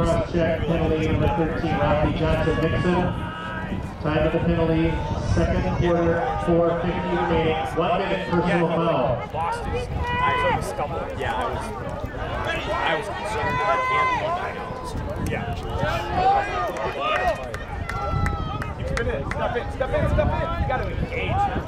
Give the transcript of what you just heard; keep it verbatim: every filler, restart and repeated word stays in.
cross check, penalty number thirteen, Rocky Johnson Nixon. Time of the penalty, second quarter, four fifty remaining, one minute personal yeah, foul. Like, lost his, I was on the stumble. Yeah, I was, I was concerned that Anthony diagnosed. Yeah. You commit it. Step in, step in, step in. You got to engage.